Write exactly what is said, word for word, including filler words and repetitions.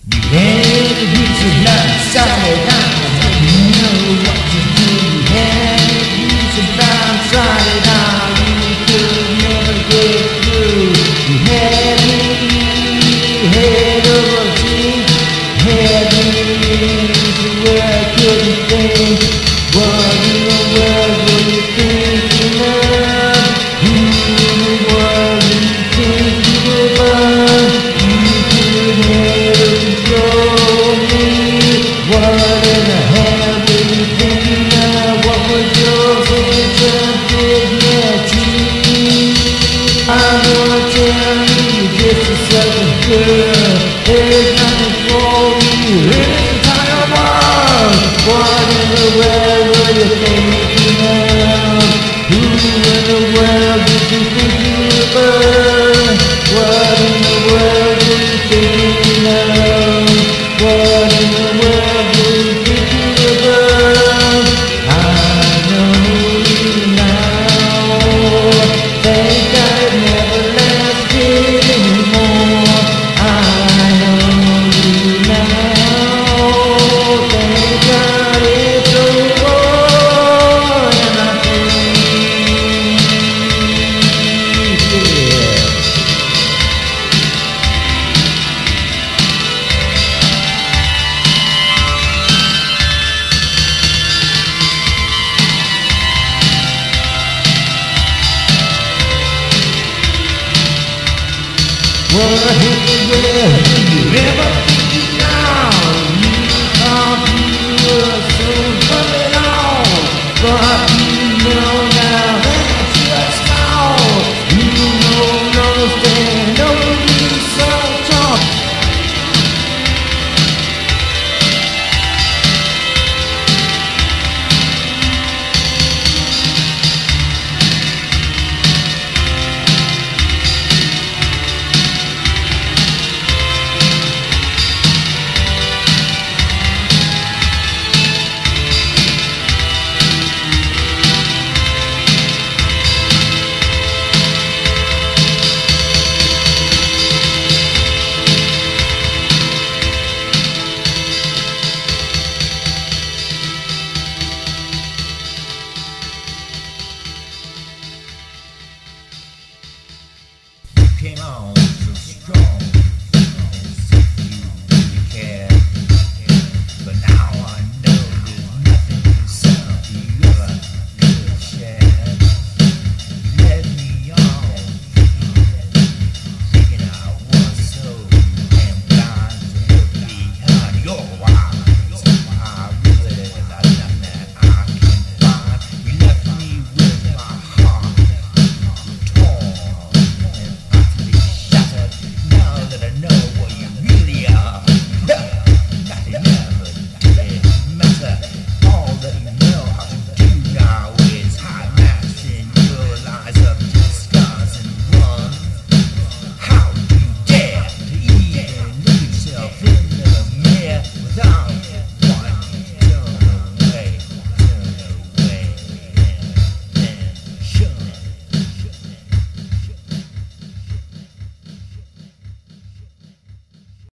Every piece of life solid now. You know what to do. Every piece of life solid now. You could never get through. You had me head over teeth. Had me to where I couldn't think. What in the world were you thinking of? Who in the world did you think you were born? You could never control me. What in the hell were you thinking of? What was your sense of dignity? I'm gonna tell you you're just a southern girl. There's nothing for you in the entire world. What in the world were you thinking of? Who in the world did you think you were? What in the world were you thinking of? What in the world were you thinking about? I know you now. Thank God it never lasted anymore. I know you now. Thank God it's over and I'm free. Yeah. Well, I hate the way you